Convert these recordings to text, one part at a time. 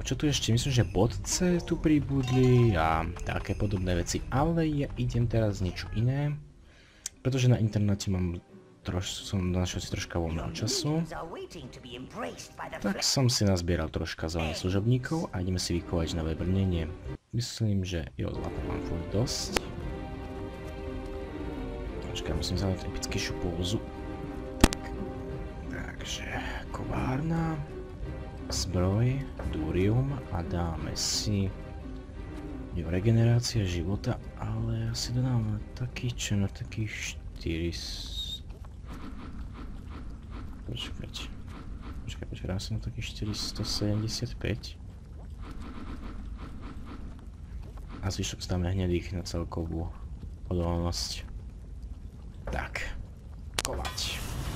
čo tu ešte? Myslím, že bodce tu pribudli a také podobné veci. Ale ja idem teraz niečo iné. Pretože na internáte som našiel si troška voľného času. Tak som si nazbieral troška zelených služobníkov a ideme si vykovať nové brnenie. Myslím, že jo, zlata mám furt dosť. Počkaj, musím zaujať epickejšiu pózu. Takže kovárna, zbroj, durium a dáme si regenerácia života, ale asi dodám taký čo na takých 400. Počkaj, dám si na takých 475. A zvyšok stáme hnedých na celkovú odolnosť. Tak, kovať.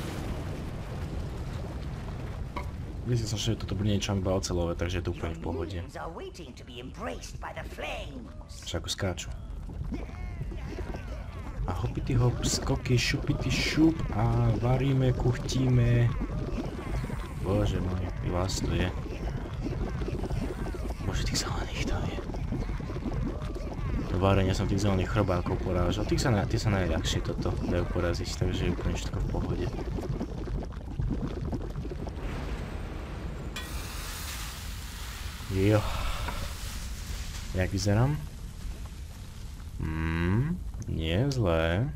Myslel som, že toto bude niečo iba ocelové, takže je to úplne v pohode. Však skáču. A hopity hop, skoky, šupity šup a varíme, kuchtíme. Bože môj, vás tu je. Bože, tých zelených to je. Do varenia som tých zelených chrobákov porážal. Tí sa najľahšie toto dajú poraziť, takže je úplne všetko v pohode. Jo. Jak vyzerám? Nie je zlé.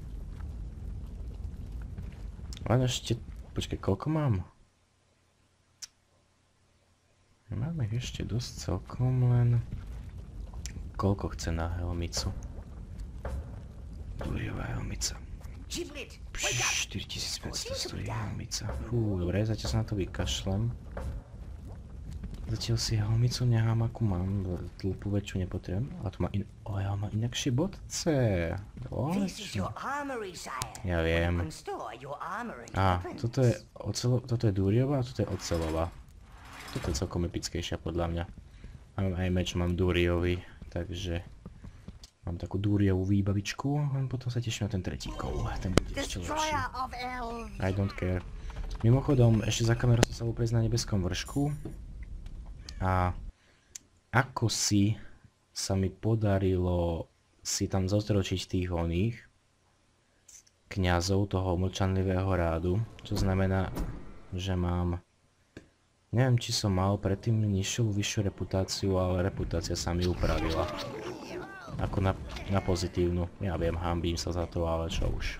Len ešte... Počkaj, koľko mám? Mám ich ešte dosť celkom, len... Koľko chce na helmicu? Duriová helmica. 4500 stojí helmica. Fú, dobre, zatiaľ sa na to vykašlem. Zatiaľ si helmicu nechám, akú mám, tlpu väčšiu nepotrebujem. A tu má ja má inakšie bodce. Ja viem. Á, toto je dúriová a toto je ocelová. Toto je celkom epickejšia podľa mňa. Mám aj meč, mám dúriový, takže mám takú dúriovú výbavičku, len potom sa teším na ten tretí kov. Ten bude ešte lepší. I don't care. Mimochodom, ešte za kamerou som sa uprieť na nebeskom vršku. A ako si sa mi podarilo si tam zotročiť tých oných kňazov toho mlčanlivého rádu, čo znamená, že mám, neviem či som mal predtým vyššiu reputáciu, ale reputácia sa mi upravila. Ako na pozitívnu. Ja viem, hanbím sa za to, ale čo už.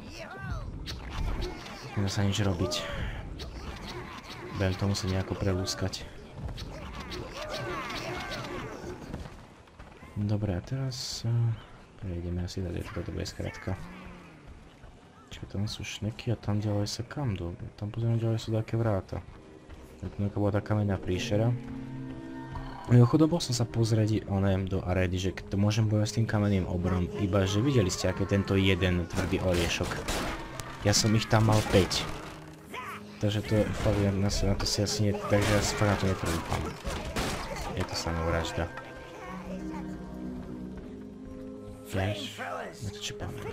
Nedá sa nič robiť. Budem to musieť nejako prelúskať. Dobre, a teraz prejdeme asi dať, toto bude skratka. Čiže tam sú šneky a tam ďalej sa kam do? Tam pozrieme ďalej sú také vráta. Tu bola tá kamenná príšera. Mimochodom bol som sa pozrieť do arédy, že to môžem bojovať s tým kamenným obrom, iba že videli ste aké tento jeden tvrdý oriešok. Ja som ich tam mal 5. Takže to fakt na to si asi nie, takže ja si fakt na to netrúfam. Je to samovražda. Vieš, na to či pamätám.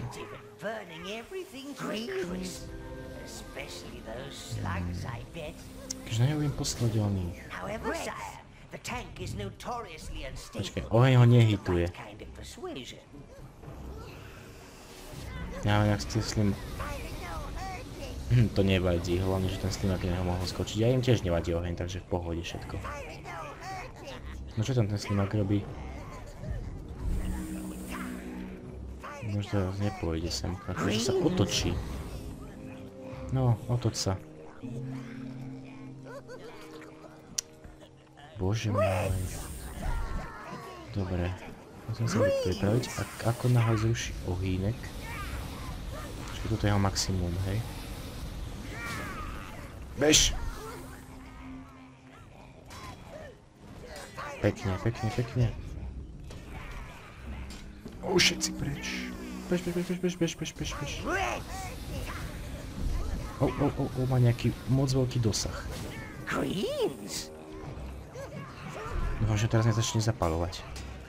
Keďže neviem poslať oných. Počkaj, oheň ho nehituje. Ja viem, jak s tým slim... To nevadí, hlavne, že ten slimak neho mohol skočiť. Ja im tiež nevadí oheň, takže v pohode všetko. No čo tam ten slimak robí? Možno nepôjde semka, že sa otočí. No, otoč sa. Bože môj. Dobre. Musím sa pripraviť, ako náhle zruší ohýnek. Čiže toto je jeho maximum, hej. Bež! Pekne, pekne, pekne. Všetci preč. Bež. Má nejaký moc veľký dosah. Dúfam, že teraz nezačne zapalovať.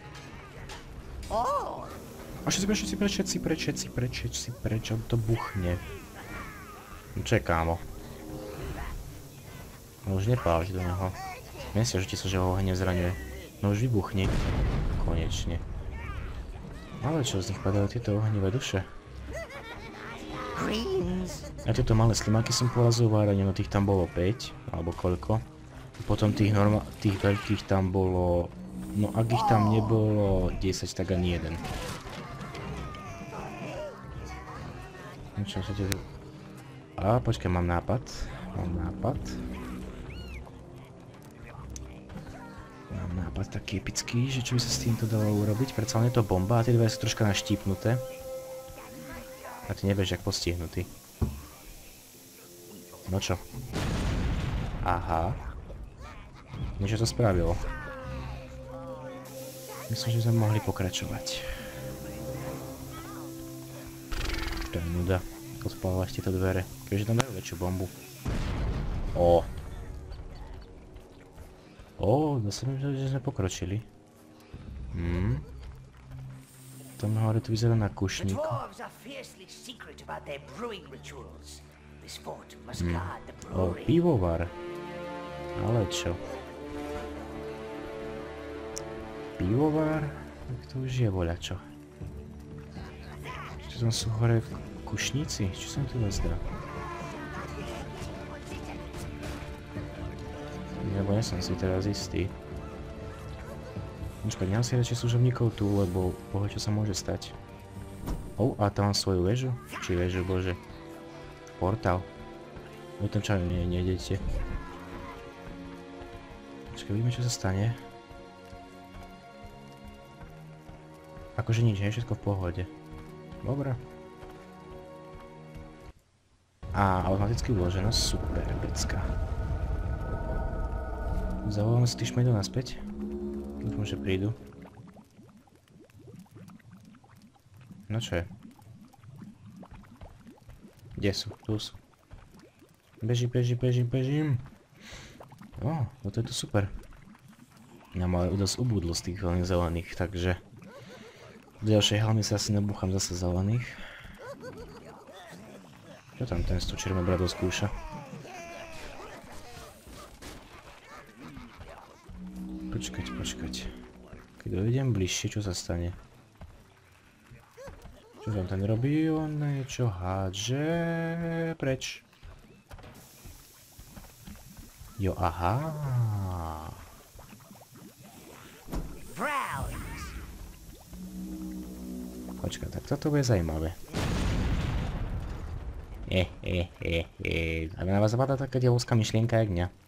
Všetci preč, on to buchne. Čekámo. Už nepáliť do neho. Nesťažujte sa, že ho oheň nezraňuje. No už vybuchni. Konečne. Ale čo z nich padajú tieto ohnivé duše? A tieto malé slimáky som porazil v arene, no tých tam bolo 5, alebo koľko. Potom tých veľkých tam bolo... No ak ich tam nebolo 10, tak ani jeden. No čo sa tu... A počkaj, mám nápad. Mám nápad taký epický, že čo by sa s týmto dalo urobiť. Predsa len je to bomba a tie dve sú troška naštípnuté. A ty nevieš, jak postihnutý. No čo? Aha. Niečo to spravilo. Myslím, že sme mohli pokračovať. To je nuda. Odpálovať tieto dvere. Keďže tam dajú väčšiu bombu. Zase mi to, že sme pokročili. Tam hore to vyzerá na kušníku. Pivovar. Ale čo? Pivovar? Tak to už je voľačo. Čo tam sú hore kušníci? Čo sa mi tu zdá? Lebo ja som si teraz istý. Počkaj, nechám si radšej služobníkov tu, lebo boha čo sa môže stať. A tam mám svoju väžu? Či väžu, bože. Portál. O tom čo nejdete. Počkaj, vidíme čo sa stane. Akože nič, je všetko v pohode. Dobre. Automaticky uložená, super, pecka. Zavoláme si tých šmejdov naspäť. Dúfam, že prídu. No čo je? Kde sú? Tu sú. Bežím. No to je to super. Ja mám ale dosť ubudlo z tých veľmi zelených, takže... V ďalšej halme sa asi nabúcham zase zelených. Čo tam ten stočierme brado skúša? Počkať. Keď dojdem bližšie, čo sa stane? Čo tam ten robí? On niečo hádže... Preč. Jo, aha. Počkaj, tak toto bude zajímavé. A na vás zapadá taká dievoská myšlienka, jak mňa.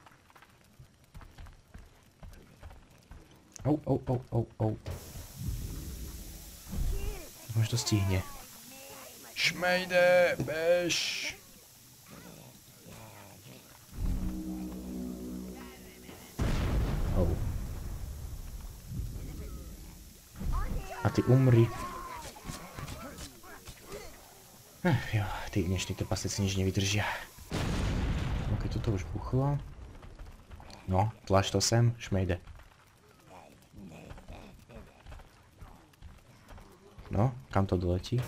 Možno to stihne. Šmejde, bež! A ty umri. Jo, tí dnešní trpaslíci nič nevydržia. Ok, toto už buchlo. No, tlač to sem, šmejde. No, kam to doletí?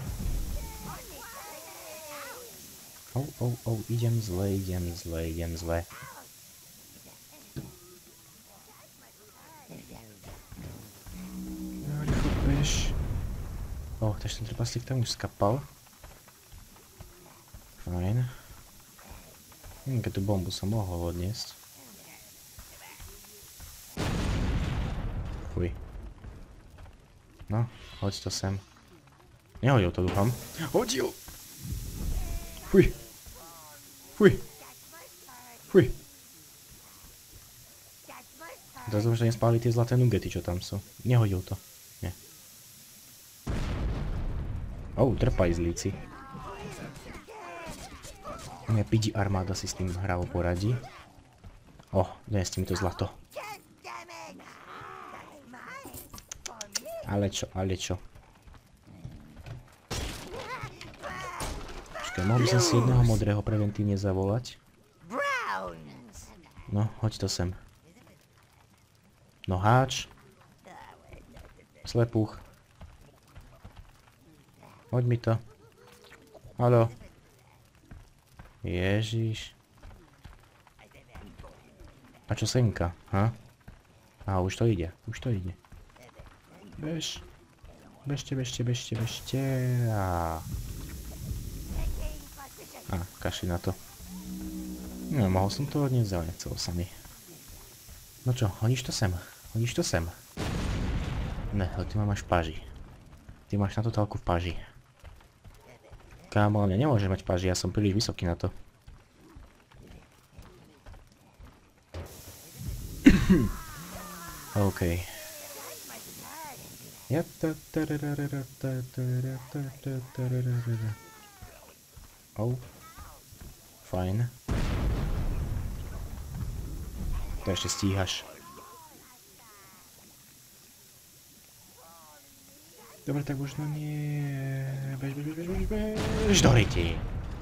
Idem zle. No, rýchlo bež. Takže ten trpaslík tam už skapal. Fajn. Keď tú bombu som mohol odniesť. Fuj. No, hoď to sem. Nehodil to, dúfam. Hodil! Fuj. Teraz už nespáli tie zlaté nugety, čo tam sú. Nehodil to. Nie. Trpajzlíci. Moja pidi armáda si s tým hravo poradí. Dnes mi to zlato. Ale čo? Počkaj, mohol by som si jedného modrého preventívne zavolať. No, hoď to sem. No háč. Slepúch. Hoď mi to. Haló. Ježiš. A čo senka, ha? Aha, už to ide, už to ide. Bež. Bežte. Kašli na to. No, mohol som to odniesť, ale nechcelo sa mi. No čo, hodíš to sem. Ne, ale ty ma máš v paži. Ty máš na totálku v paži. Kámo, ale nemôžeš mať v paži, ja som príliš vysoký na to. OK. Oh. Fajn. To ešte stíhaš. Dobre, tak možno nie... Bež do ryti.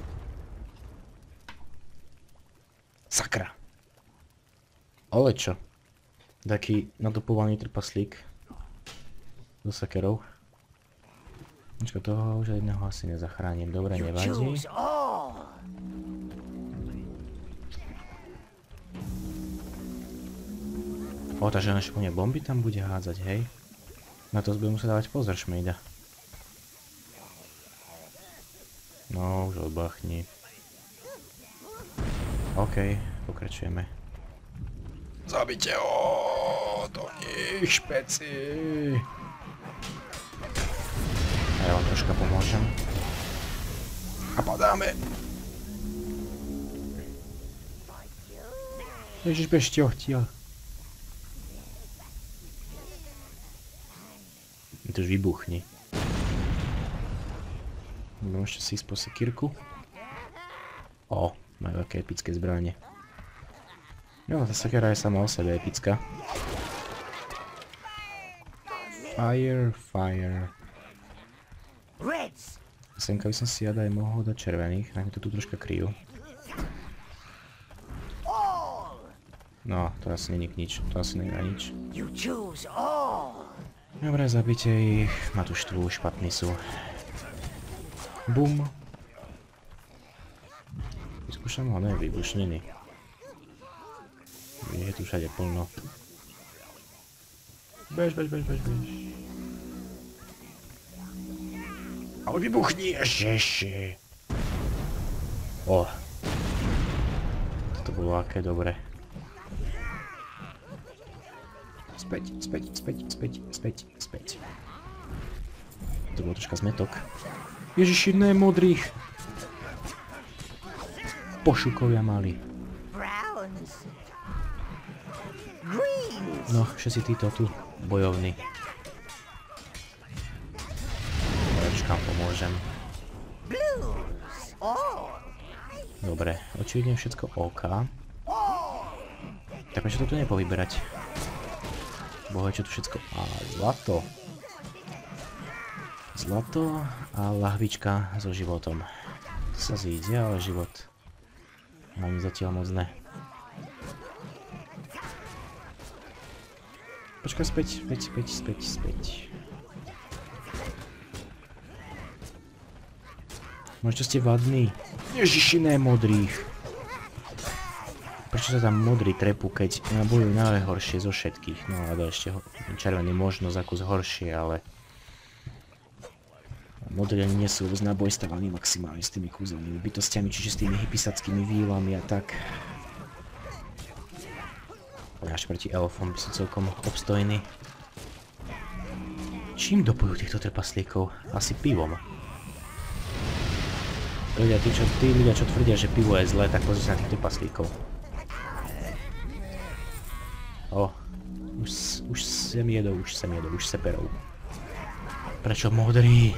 Sakra. Ale čo? Taký nadopovaný trpaslík. Do sakerov. Počka, toho už jedného asi nezachránim. Dobre, nevadí. O, takže naše po mne bomby tam bude hádzať, hej? Na to budem musieť dávať pozor, šmejda. No, už odbachni. OK, pokračujeme. Zabite ho do nich, špeci. A ja vám troška pomôžem. A padáme. Ježiš, bežte odtiaľ. To už vybuchni. Môžete si ísť po sekírku. O, majú také epické zbranie. Jo, tá sekera je sama o sebe epická. Fire. Semka by som si aj mohol dať červených, na to tu troška kryjú. No, to asi není nič, to asi není na nič. Dobre, zabite ich, ma tu štvú, špatní sú. Bum. Vyskúšam ho, ne, vybušniny. Je tu všade plno. Bež. Ale vybuchni, ježiši. O. Toto bolo aké dobre. Späť. To bol troška zmetok. Ježiši, ne, modrých. Pošukovia mali. No, všetci títo tu bojovní. Troška pomôžem. Dobre, očividne všetko OK. Tak prečo to tu nepovyberať? Bohe, čo tu všetko... A zlato. Zlato a lahvička so životom. To sa zíde, ale život... Ani zatiaľ moc ne. Počkaj, späť. Možno ste vadní. Ježiši, ne modrých. Prečo sa tam modrí trepú, keď bojujú najhoršie zo všetkých? No a ešte červený možno za kus horšie, ale... Modrí ani nie sú vôbec nabojstavaní maximálne s tými kúzelnými bytostiami, čiže s tými hypisackými výlami a tak. Až proti elfom by sú celkom obstojní. Čím dopujú týchto trpaslíkov? Asi pivom. Tí ľudia, čo tvrdia, že pivo je zlé, tak pozri sa na tých trpaslíkov. O, už sem jedou, už seperou. Prečo modrý?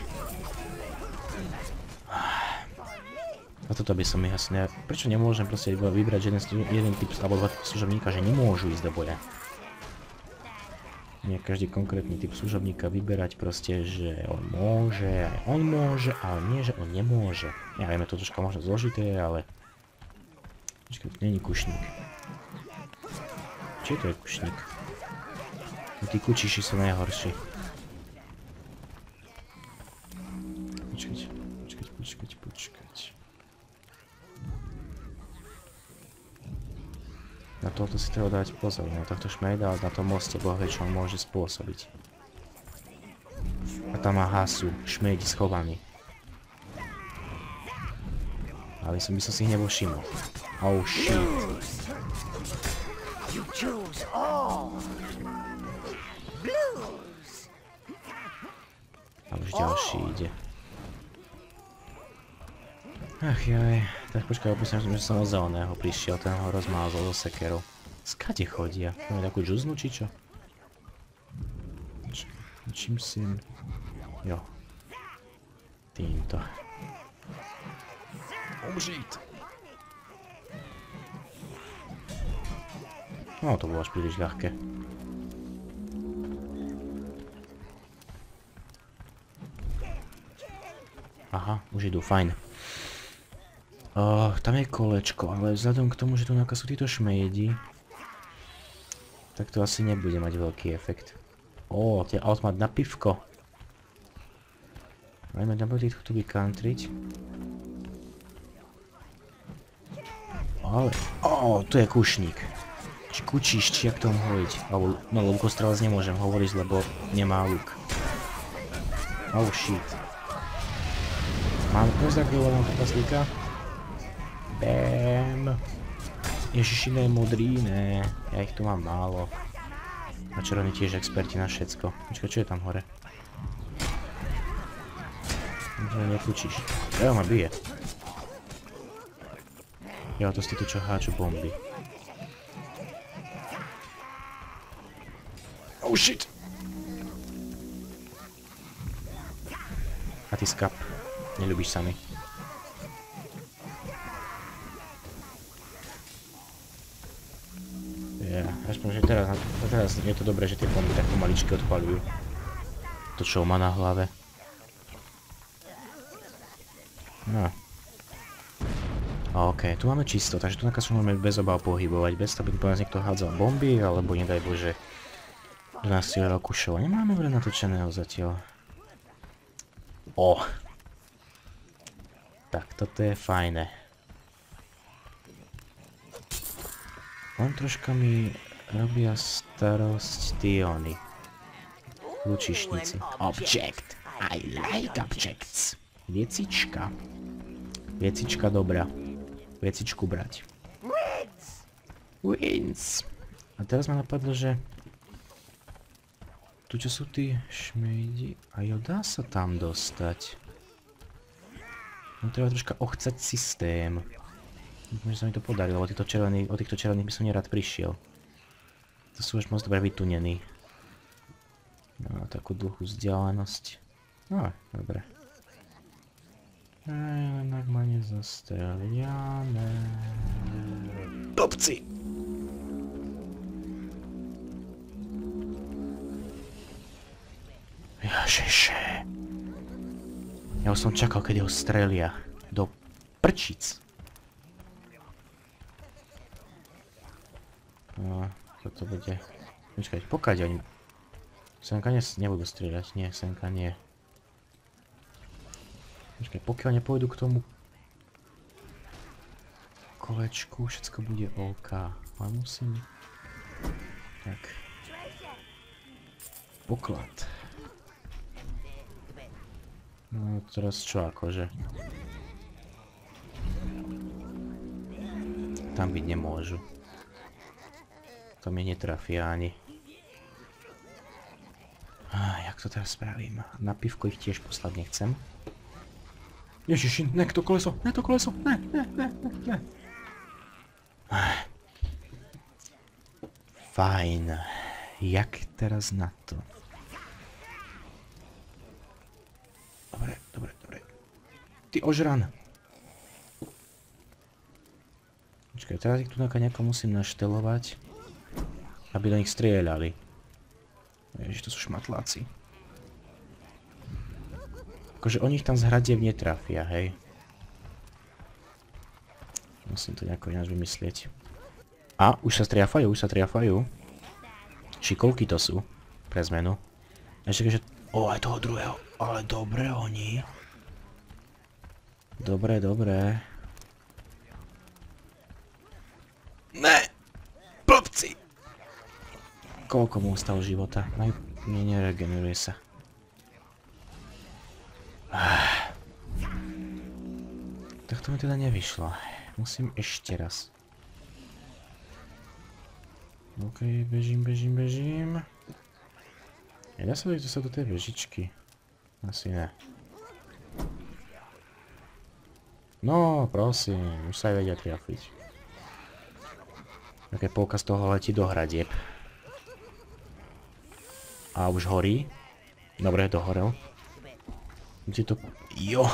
A toto by som ich asi Prečo nemôžem proste vybrať jeden typ alebo dva služobníka, že nemôžu ísť do boja? Nie každý konkrétny typ služobníka vyberať proste, že on môže, ale nie, že on nemôže. Ja viem, je to troška možno zložité, ale... Počkaj, to není kušník. Či to je kušník? Tí kučiši sú najhorší. Počkať. Na toto si treba dať pozor, na tohto šmejda, na tom moste bohvie, čo on môže spôsobiť. A tam má hasu, šmejdi schovaný. Ale by som si ich nebol všimol. Oh shit. A už ďalší ide. Ach jaj, tak počkaj, opustím, že som od zeleného prišiel, ten ho rozmázol so sekerou. Skade chodia? Máme takú džuznu, či čo? Čím si... Jo. Týmto. Umřít! No, to bolo až príliš ľahké. Aha, už idú, fajn. Tam je kolečko, ale vzhľadom k tomu, že tu sú títo šmejdi, tak to asi nebude mať veľký efekt. Tie automat na pivko. Majme tam bude tu vykantriť. Ale, tu je kušník. Či kučíš, či jak to hovoriť. No, lukostrelec nemôžem hovoriť, lebo nemá luk. Oh shit. Mám pozdravovaného trpaslíka. Bam. Ježiši, ne, modrý, ne. Ja ich tu mám málo. A červení tiež experti na všetko. Počkaj, čo je tam hore? Nekučíš. Ja ma bije. Ja, to sú tí, čo háču bomby. Oh shit! A ty skap. Neľubíš sa mi. Aspoň, že teraz je to dobré, že tie bomby tak pomaličky odpaľujú. To čo má na hlave. No. OK, tu máme čisto, takže tu sa môžeme bez obav pohybovať, bez toho by po nás niekto hádzal bomby, alebo nedaj Bože, do nás strieľal kušov. Nemáme veľa natočeného zatiaľ. Tak, toto je fajné. Len troška mi robia starosť tí oni. Lučišníci. Object. I like objects. Viecička. Viecička dobrá. Viecičku brať. Wins. A teraz ma napadlo, že... Tu čo sú tí šmejdi? A jo, dá sa tam dostať. No treba troška ochcať systém. Možno sa mi to podarilo, lebo o týchto červených by som nerád prišiel. To sú už moc dobre vytunení. No, takú dlhú vzdialenosť. No, dobre. Len ak ma nezastrelia, Blbci! Ježiše. Ja už som čakal, keď ho strelia. Do prčic. No, toto bude... Počkaj, pokiaľ oni... Senka nebudú strieľať, nie, senka nie. Počkaj, pokiaľ nepôjdu k tomu... kolečku, všetko bude OK. Ale musím... Tak. Poklad. No, teraz čo akože? Tam byť nemôžu. To mi netrafia ani. Jak to teraz spravím? Na pivko ich tiež poslať nechcem. Ježiši, ne to koleso, ne to koleso, ne. Fajn. Jak teraz na to? Dobre. Ty ožran. Počkaj, teraz ich tu nejako musím naštelovať, aby do nich strieľali. Ježiš, to sú šmatláci. Akože oni ich tam z hradiev netrafia, hej. Musím to nejako ináč vymyslieť. A, už sa triafajú. Šikovky to sú. Pre zmenu. Ešte keďže... aj toho druhého. Ale dobre oni. Dobre. Ne! Koľko mu ostalo života? Nie, neregeneruje sa. Tak to mi teda nevyšlo. Musím ešte raz. OK, bežím. Nedá sa dať do tej vežičky? Asi ne. No, prosím, už sa aj vedia trafiť. Také polka z toho letí do hradieb. A už horí. Dobre, dohorel. Kde to... Jo!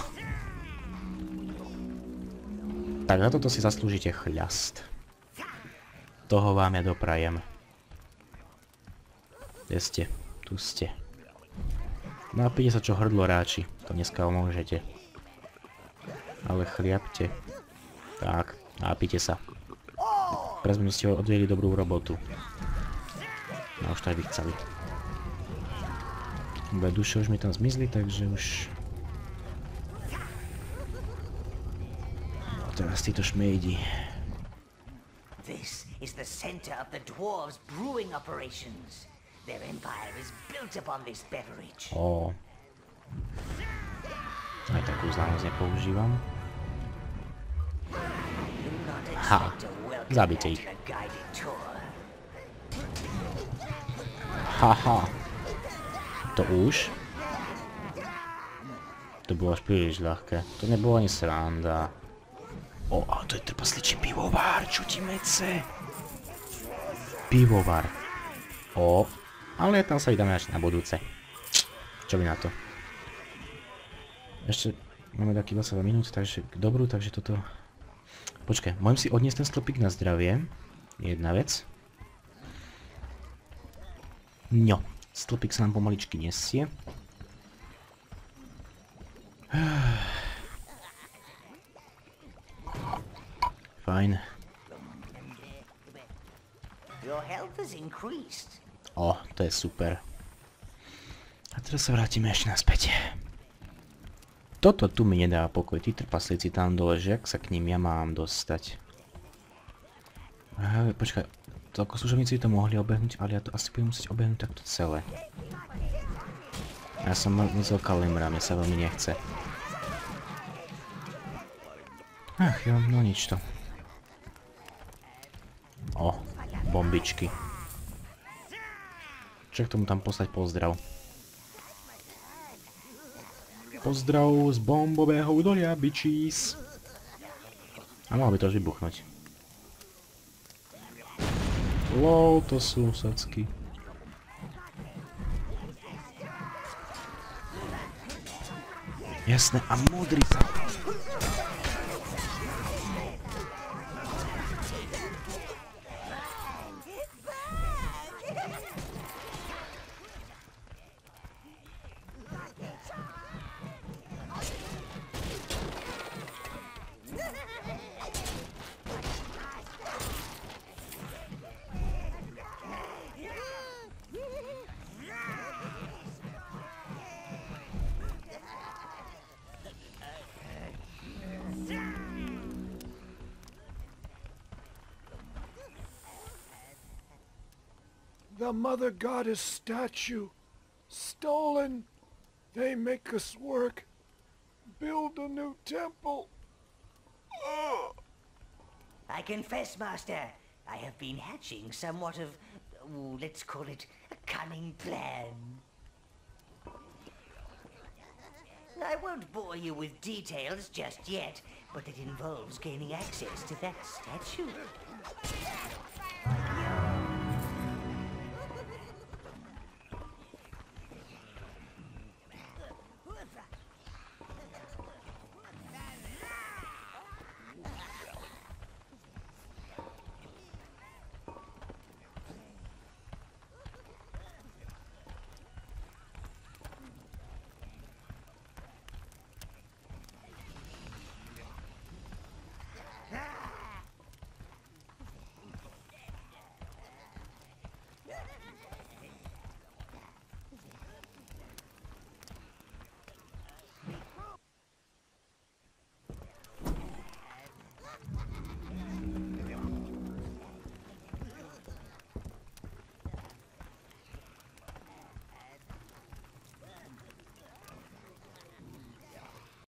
Tak na toto si zaslúžite chľast. Toho vám ja doprajem. Kde ste? Tu ste. Napíte sa, čo hrdlo ráči. To dneska môžete. Ale chliapte. Tak, napíte sa. Pre zmenu ste odvieli dobrú robotu. No už to aj vy chceli. Duše už mi tam zmizli, takže už... No teraz títo šmejdi. This is the center of the dwarves' brewing operations. Their empire is built upon this beverage. Ó. Aj takú známosť nepoužívam. Ha, zabite ich. Haha. To už? To bolo až príliš ľahké. To nebolo ani sranda. O, ale to je trpasličí pivovar, čo ti mece? Pivovar. O, ale tam sa vydáme až na budúce. Čo by na to? Ešte máme taký 20 minút, takže dobrú, takže toto... Počkaj, môžem si odniesť ten stĺpik na zdravie. Jedna vec. No, stĺpik sa nám pomaličky nesie. Fajn. O, to je super. A teraz sa vrátime ešte naspäť. Toto tu mi nedá pokoj, tí trpaslíci tam dole, že ak sa k ním ja mám dostať. Počkaj, toľko služobníci by to mohli obehnúť, ale ja to asi budem musieť obehnúť takto celé. Ja som myslel kalimra, mne sa veľmi nechce. Ach jo, no nič to. O, bombičky. Čo k tomu tam poslať pozdrav? Pozdrav z bombového údolia, bitches. A mohlo by to už vybuchnúť. Lol, to sú sacky. Jasné, a múdry sa. The Mother Goddess statue. Stolen. They make us work. Build a new temple. I confess, Master, I have been hatching somewhat of, let's call it, a cunning plan. I won't bore you with details just yet, but it involves gaining access to that statue.